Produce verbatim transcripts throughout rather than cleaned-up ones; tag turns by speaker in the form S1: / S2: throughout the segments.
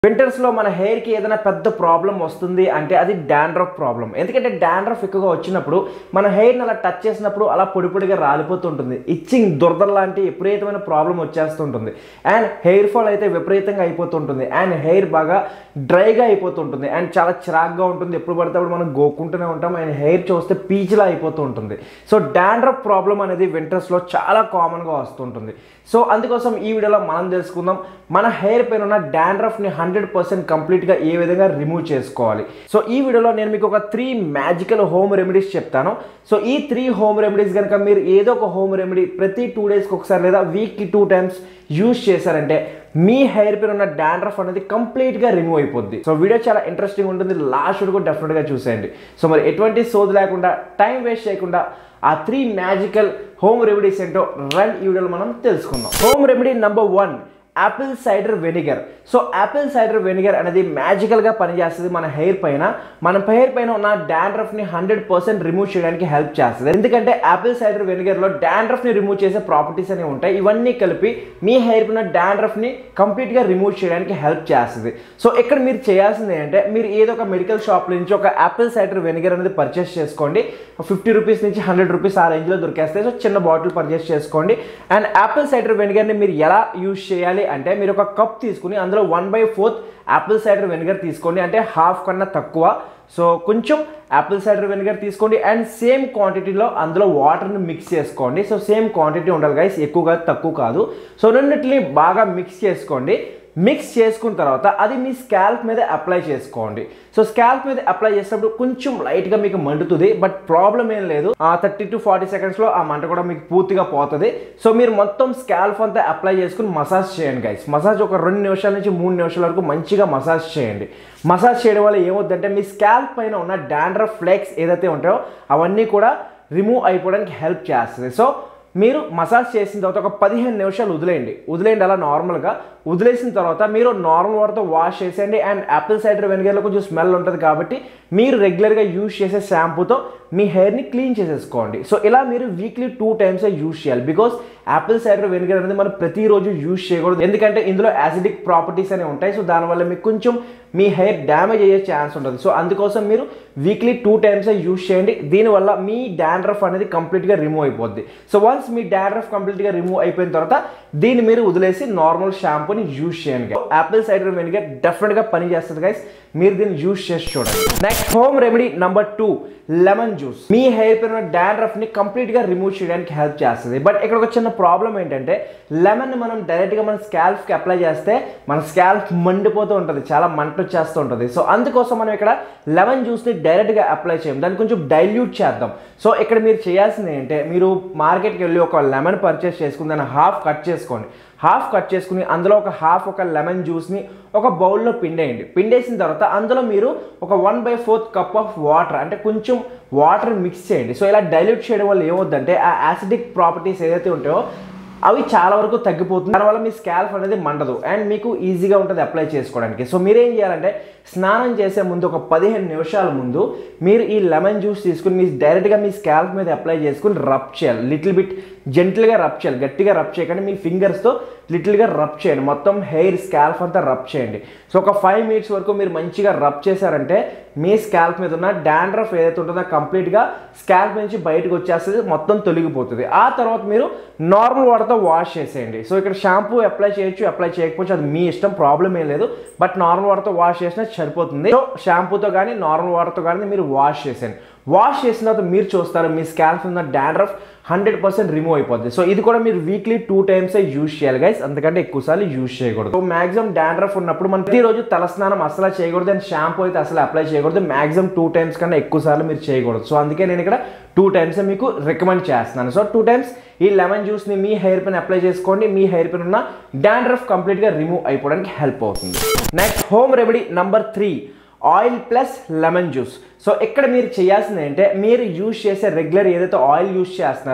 S1: Winters లో మన hair కి ఏదైనా పెద్ద ప్రాబ్లం వస్తుంది అంటే అది డాండ్రఫ్ ప్రాబ్లం. ఎందుకంటే డాండ్రఫ్ ఎక్కువగా వచ్చినప్పుడు మన హెయిర్ ని అలా టచ్ చేసినప్పుడు అలా పొడి పొడిగా రాలిపోతుంటుంది. ఇచ్చింగ్ దురదల లాంటి విపరీతమైన ప్రాబ్లం వచ్చేస్తుంటుంది. అండ్ హెయిర్ ఫాల్ అయితే విపరీతంగా అయిపోతుంటుంది. అండ్ హెయిర్ బాగా డ్రైగా అయిపోతుంటుంది. అండ్ చాలా చిరాగ్గా ఉంటుంది. ఎప్పుడు పడితే అప్పుడు మనం గోక్కుంటూనే ఉంటాం. అండ్ హెయిర్ చూస్తే పీచులా అయిపోతూ ఉంటుంది. సో డాండ్రఫ్ ప్రాబ్లం అనేది వింటర్స్ లో చాలా కామన్ గా వస్తుంటుంది. సో అందుకోసం ఈ వీడియోలో మనం తెలుసుకుందాం మన హెయిర్ పైన ఉన్న డాండ్రఫ్ ని హండ్రెడ్ పర్సెంట్ కంప్లీట్ గా ఏ విధంగా రిమూవ్ చేసుకోవాలి. సో ఈ వీడియోలో నేను మీకు ఒక త్రీ మ్యాజికల్ హోమ్ రెమెడీస్ చెప్తాను. సో ఈ త్రీ హోమ్ రెమెడీస్ కనుక మీరు ఏదో ఒక హోమ్ రెమెడీ ప్రతి టూ డేస్కి ఒకసారి లేదా వీక్కి టూ టైమ్స్ యూజ్ చేశారంటే మీ హెయిర్ పైన ఉన్న డాండ్రఫ్ అనేది కంప్లీట్ గా రిమూవ్ అయిపోద్ది. సో వీడియో చాలా ఇంట్రెస్టింగ్ ఉంటుంది. లాస్ట్ వరకు డెఫినెట్ గా చూసేయండి. సో మరి ఎటువంటి సోది లేకుండా టైం వేస్ట్ చేయకుండా ఆ త్రీ మ్యాజికల్ హోమ్ రెమెడీస్ ఏంటో రన్ ఈ వీడియోలో మనం తెలుసుకుందాం. Home remedy number one, apple cider vinegar. So apple cider vinegar అనేది మ్యాజికల్ గా పనిచేస్తుంది మన హెయిర్ పైన. మన హెయిర్ పైన ఉన్న డాండ్రఫ్ ని హండ్రెడ్ పర్సెంట్ రిమూవ్ చేయడానికి హెల్ప్ చేస్తుంది. ఎందుకంటే యాపిల్ సైడర్ వెనిగర్ లో డాండ్రఫ్ ని రిమూవ్ చేసే ప్రాపర్టీస్ అనేవి ఉంటాయి. ఇవన్నీ కలిపి మీ హెయిర్ పైన డాండ్రఫ్ ని కంప్లీట్ గా రిమూవ్ చేయడానికి హెల్ప్ చేస్తుంది. సో ఇక్కడ మీరు చేయాల్సింది ఏంటంటే మీరు ఏదో ఒక మెడికల్ షాప్ నుంచి ఒక యాపిల్ సైడర్ వెనిగర్ అనేది పర్చేస్ చేసుకోండి. ఫిఫ్టీ రూపీస్ నుంచి హండ్రెడ్ రూపీస్ ఆ రేంజ్ లో దొరికేస్తాయి. సో చిన్న బాటిల్ పర్చేస్ చేసుకోండి. అండ్ యాపిల్ సైడర్ వెనిగర్ ని మీరు ఎలా యూజ్ చేయాలి అంటే మీరు ఒక కప్ తీసుకుని అందులో one by fourth apple cider vinegar తీసుకోండి. అంటే హాఫ్ కన్నా తక్కువ. సో కొంచెం యాపిల్ సైడర్ వెనిగర్ తీసుకోండి. అండ్ సేమ్ క్వాంటిటీలో అందులో వాటర్ని మిక్స్ చేసుకోండి. సో సేమ్ క్వాంటిటీ ఉండాలి గైస్, ఎక్కువ కాదు తక్కువ కాదు. సో రెండింటిని బాగా మిక్స్ చేసుకోండి. మిక్స్ చేసుకున్న తర్వాత అది మీ స్కాల్ప్ మీద అప్లై చేసుకోండి. సో స్కాల్ప్ మీద అప్లై చేసినప్పుడు కొంచెం లైట్గా మీకు మండుతుంది. బట్ ప్రాబ్లం ఏం లేదు. ఆ థర్టీ టు ఫార్టీ సెకండ్స్లో ఆ మంట కూడా మీకు పూర్తిగా పోతుంది. సో మీరు మొత్తం స్కాల్ప్ అంతా అప్లై చేసుకుని మసాజ్ చేయండి గైస్. మసాజ్ ఒక రెండు నిమిషాల నుంచి మూడు నిమిషాల వరకు మంచిగా మసాజ్ చేయండి. మసాజ్ చేయడం వల్ల ఏమవుతుందంటే మీ స్కాల్ప్ పైన ఉన్న డాండ్రఫ్ ఫ్లేక్స్ ఏదైతే ఉంటాయో అవన్నీ కూడా రిమూవ్ అయిపోవడానికి హెల్ప్ చేస్తుంది. సో మీరు మసాజ్ చేసిన తర్వాత ఒక పదిహేను నిమిషాలు వదిలేయండి వదిలేయండి అలా నార్మల్గా వదిలేసిన తర్వాత మీరు నార్మల్ వాటర్తో వాష్ చేసేయండి. అండ్ యాపిల్ సైడర్ వెనిగర్లో కొంచెం స్మెల్ ఉంటుంది కాబట్టి మీరు రెగ్యులర్గా యూజ్ చేసే షాంపూతో మీ హెయిర్ని క్లీన్ చేసేసుకోండి. సో ఇలా మీరు వీక్లీ టూ టైమ్స్ యూజ్ చేయాలి. బికాస్ యాపిల్ సైడర్ వెనిగర్ అనేది మనం ప్రతిరోజు యూజ్ చేయకూడదు. ఎందుకంటే ఇందులో యాసిడిక్ ప్రాపర్టీస్ అనేవి ఉంటాయి. సో దానివల్ల మీకు కొంచెం మీ హెయిర్ డ్యామేజ్ అయ్యే ఛాన్స్ ఉంటుంది. సో అందుకోసం మీరు వీక్లీ టూ టైమ్స్ యూజ్ చేయండి. దీనివల్ల మీ డాండ్రఫ్ అనేది కంప్లీట్గా రిమూవ్ అయిపోద్ది. సో వన్స్ మీ డాండ్రఫ్ కంప్లీట్గా రిమూవ్ అయిపోయిన తర్వాత దీన్ని మీరు వదిలేసి నార్మల్ షాంపూని యూజ్ చేయండి. యాపిల్ సైడర్ వెనిగర్ డెఫినెట్గా పని చేస్తుంది గైస్. మీరు దీన్ని యూజ్ చేసి చూడండి. Next home remedy number two, lemon juice. మీ హెయిర్ పైన డాండ్రఫ్ ని కంప్లీట్ గా రిమూవ్ చేయడానికి హెల్ప్ చేస్తుంది. బట్ ఇక్కడ ఒక చిన్న ప్రాబ్లం ఏంటంటే లెమన్ ని మనం డైరెక్ట్ గా మన స్కాల్ప్ కి అప్లై చేస్తే మన స్కాల్ప్ మండిపోతూ ఉంటుంది, చాలా మంట వచ్చేస్తూ ఉంటుంది. సో అందుకోసం మనం ఇక్కడ లెమన్ జ్యూస్ ని డైరెక్ట్ గా అప్లై చేయం, దాన్ని కొంచెం డైల్యూట్ చేద్దాం. సో ఇక్కడ మీరు చేయాల్సింది ఏంటంటే మీరు మార్కెట్కి వెళ్ళి ఒక లెమన్ పర్చేస్ చేసుకుని దాన్ని హాఫ్ కట్ చేసుకోండి. హాఫ్ కట్ చేసుకుని అందులో ఒక హాఫ్ ఒక లెమన్ జ్యూస్ని ఒక బౌల్లో పిండేయండి. పిండేసిన తర్వాత అందులో మీరు ఒక one by fourth cup of water అంటే కొంచెం వాటర్ మిక్స్ చేయండి. సో ఇలా డైల్యూట్ చేయడం వల్ల ఏమవుతుందంటే ఆ యాసిడిక్ ప్రాపర్టీస్ ఏదైతే ఉంటాయో అవి చాలా వరకు తగ్గిపోతుంది. దానివల్ల మీ స్కాల్ప్ అనేది మండదు అండ్ మీకు ఈజీగా ఉంటుంది అప్లై చేసుకోవడానికి. సో మీరేం చేయాలంటే స్నానం చేసే ముందు ఒక పదిహేను నిమిషాల ముందు మీరు ఈ లెమన్ జ్యూస్ తీసుకుని మీ డైరెక్ట్గా మీ స్కాల్ప్ మీద అప్లై చేసుకుని రబ్ చేయాలి. లిటిల్ బిట్ జెంటిల్గా రబ్ చేయాలి, గట్టిగా రబ్ చేయకండి. మీ ఫింగర్స్తో లిటిల్గా రబ్ చేయండి. మొత్తం హెయిర్ స్కాల్ప్ అంతా రబ్ చేయండి. సో ఒక ఫైవ్ మినిట్స్ వరకు మీరు మంచిగా రబ్ చేశారంటే మీ స్కాల్ప్ మీద ఉన్న డాండ్రఫ్ ఏదైతే ఉంటుందో కంప్లీట్గా స్కాల్ప్ నుంచి బయటకు వచ్చేస్తుంది, మొత్తం తొలగిపోతుంది. ఆ తర్వాత మీరు నార్మల్ వాటర్తో వాష్ చేసేయండి. సో ఇక్కడ షాంపూ అప్లై చేయొచ్చు, అప్లై చేయకపోవచ్చు, అది మీ ఇష్టం, ప్రాబ్లం ఏం లేదు. బట్ నార్మల్ వాటర్తో వాష్ చేసినా సరిపోతుంది. సో షాంపూతో కానీ నార్మల్ వాటర్తో కానీ మీరు వాష్ చేసేయండి. వాష్ చేసిన తర్వాత మీరు చూస్తారు మీ స్కాల్ప్ ఉన్న డాండ్రఫ్ హండ్రెడ్ పర్సెంట్ రిమూవ్ అయిపోద్ది. సో ఇది కూడా మీరు వీక్లీ టూ టైమ్స్ యూజ్ చేయాలి గైస్, అంతకంటే ఎక్కువసార్లు యూజ్ చేయకూడదు. సో మాక్సిమం డాండ్రఫ్ ఉన్నప్పుడు మనం ప్రతిరోజు తలస్నానం అసలు చేయకూడదు అండ్ షాంపూ అయితే అసలు అప్లై చేయకూడదు. మాక్సిమం టూ టైమ్స్ కన్నా ఎక్కువ సార్లు మీరు చేయకూడదు. సో అందుకే నేను ఇక్కడ టూ టైమ్స్ మీకు రికమెండ్ చేస్తున్నాను. సో టూ టైమ్స్ ఈ లెమన్ జ్యూస్ని మీ హెయిర్ పైన అప్లై చేసుకోండి. మీ హెయిర్ పైన ఉన్న డాండ్రఫ్ కంప్లీట్గా రిమూవ్ అయిపోవడానికి హెల్ప్ అవుతుంది. Next home remedy number three, oil plus lemon juice. So ఇక్కడ మీరు చేయాల్సింది ఏంటంటే మీరు యూజ్ చేసే రెగ్యులర్ ఏదైతే ఆయిల్ యూజ్ చేస్తున్నారో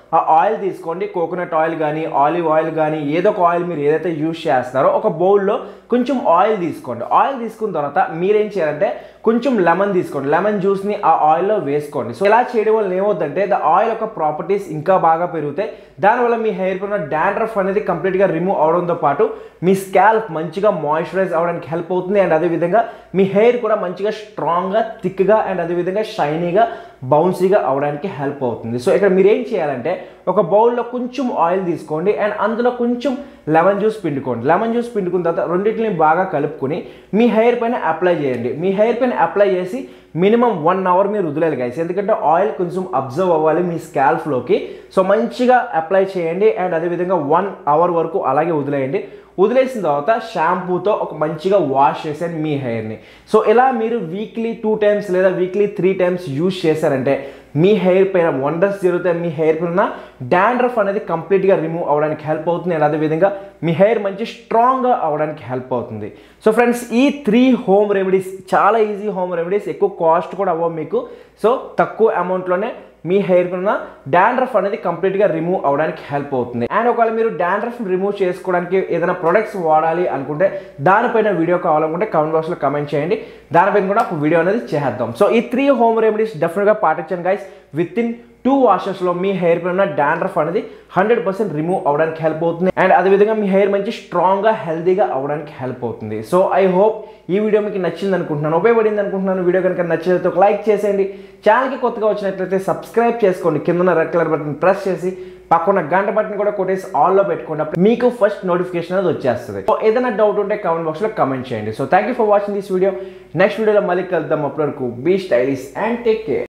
S1: ఆ ఆయిల్ తీసుకోండి, కోకోనట్ ఆయిల్ కానీ ఆలివ్ ఆయిల్ కానీ ఏదో ఒక ఆయిల్ మీరు ఏదైతే యూజ్ చేస్తారో ఒక బౌల్లో కొంచెం ఆయిల్ తీసుకోండి. ఆయిల్ తీసుకున్న తర్వాత మీరేం చేయాలంటే కొంచెం లెమన్ తీసుకోండి, లెమన్ జ్యూస్ని ఆ ఆయిల్లో వేసుకోండి. సో ఇలా చేయడం వల్ల ఏమవుతుందంటే ద ఆయిల్ యొక్క ప్రాపర్టీస్ ఇంకా బాగా పెరుగుతాయి. దానివల్ల మీ హెయిర్ పైన డాండ్రఫ్ అనేది కంప్లీట్గా రిమూవ్ అవడంతో పాటు మీ స్కాల్ప్ మంచిగా మాయిశ్చరైజ్ అవడానికి హెల్ప్ అవుతుంది. అండ్ అదేవిధంగా మీ హెయిర్ కూడా మంచిగా స్ట్రాంగ్గా థిక్గా అండ్ అదేవిధంగా షైనీగా బౌన్సీగా అవడానికి హెల్ప్ అవుతుంది. సో ఇక్కడ మీరు ఏం చేయాలంటే ఒక బౌల్లో కొంచెం ఆయిల్ తీసుకోండి అండ్ అందులో కొంచెం లెమన్ జ్యూస్ పిండుకోండి. లెమన్ జ్యూస్ పిండుకున్న తర్వాత రెండింటిని బాగా కలుపుకొని మీ హెయిర్ పైన అప్లై చేయండి. మీ హెయిర్ పైన అప్లై చేసి మినిమం వన్ అవర్ మీరు వదిలేయాలి గైస్, ఎందుకంటే ఆయిల్ కొంచెం అబ్జర్వ్ అవ్వాలి మీ స్కాల్ప్లోకి. సో మంచిగా అప్లై చేయండి అండ్ అదేవిధంగా వన్ అవర్ వరకు అలాగే వదిలేయండి. వదిలేసిన తర్వాత షాంపూతో ఒక మంచిగా వాష్ చేసేయండి మీ హెయిర్ని. సో ఇలా మీరు వీక్లీ టూ టైమ్స్ లేదా వీక్లీ త్రీ టైమ్స్ యూజ్ చేశారంటే మీ హెయిర్ పైన వండర్స్ జరుగుతాయి. మీ హెయిర్ పైన డాండ్రఫ్ అనేది కంప్లీట్గా రిమూవ్ అవడానికి హెల్ప్ అవుతుంది అండ్ అదేవిధంగా మీ హెయిర్ మంచి స్ట్రాంగ్గా అవడానికి హెల్ప్ అవుతుంది. సో ఫ్రెండ్స్, ఈ త్రీ హోమ్ రెమెడీస్ చాలా ఈజీ హోమ్ రెమెడీస్, ఎక్కువ కాస్ట్ కూడా అవ్వవు మీకు. సో తక్కువ అమౌంట్లోనే మీ హెయిర్ పైన డాండ్రఫ్ అనేది కంప్లీట్గా రిమూవ్ అవడానికి హెల్ప్ అవుతుంది. అండ్ ఒకవేళ మీరు డాండ్రఫ్ రిమూవ్ చేసుకోవడానికి ఏదైనా ప్రొడక్ట్స్ వాడాలి అనుకుంటే దానిపైన వీడియో కావాలనుకుంటే కామెంట్ బాక్స్లో కమెంట్ చేయండి, దానిపైన కూడా ఒక వీడియో అనేది చేద్దాం. సో ఈ త్రీ హోమ్ రెమెడీస్ డెఫినెట్గా పాటించండి గైస్. విత్ ఇన్ టూ వాషెస్లో మీ హెయిర్ పైన డాండ్రఫ్ అనేది హండ్రెడ్ పర్సెంట్ రిమూవ్ అవడానికి హెల్ప్ అవుతుంది అండ్ అదేవిధంగా మీ హెయిర్ మంచి స్ట్రాంగ్గా హెల్దీగా అవడానికి హెల్ప్ అవుతుంది. సో ఐ హోప్ ఈ వీడియో మీకు నచ్చింది అనుకుంటున్నాను, ఉపయోగపడింది అనుకుంటున్నాను. వీడియో కనుక నచ్చితే ఒక లైక్ చేసేయండి. ఛానల్కి కొత్తగా వచ్చినట్లయితే సబ్స్క్రైబ్ చేసుకోండి, కింద రెడ్ కలర్ బటన్ ప్రెస్ చేసి పక్కన గంట బటన్ కూడా కొట్టేసి ఆల్లో పెట్టుకోండి, మీకు ఫస్ట్ నోటిఫికేషన్ అనేది వచ్చేస్తుంది. సో ఏదైనా డౌట్ ఉంటే కామెంట్ బాక్స్లో కమెంట్ చేయండి. So thank you for watching this video. Next వీడియోలో మళ్ళీ కలుద్దాం. అప్పటి వరకు be stylish and take care.